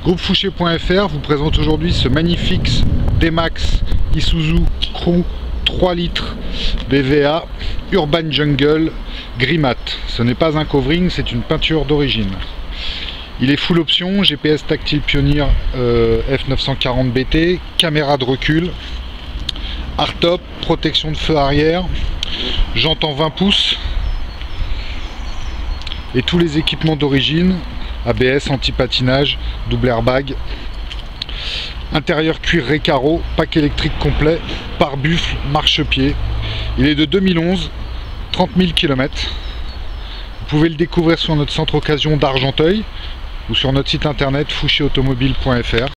Groupe Fouché.fr vous présente aujourd'hui ce magnifique D-Max Isuzu Crew 3 litres BVA Urban Jungle gris mat. Ce n'est pas un covering, c'est une peinture d'origine. Il est full option, GPS tactile Pioneer F940 BT, caméra de recul, hardtop, protection de feu arrière, jantes en 20 pouces et tous les équipements d'origine, ABS, anti-patinage, double airbag, intérieur cuir Recaro, pack électrique complet, pare-buffle, marchepied. Il est de 2011, 30 000 km. Vous pouvez le découvrir sur notre centre occasion d'Argenteuil ou sur notre site internet fouchéautomobile.fr.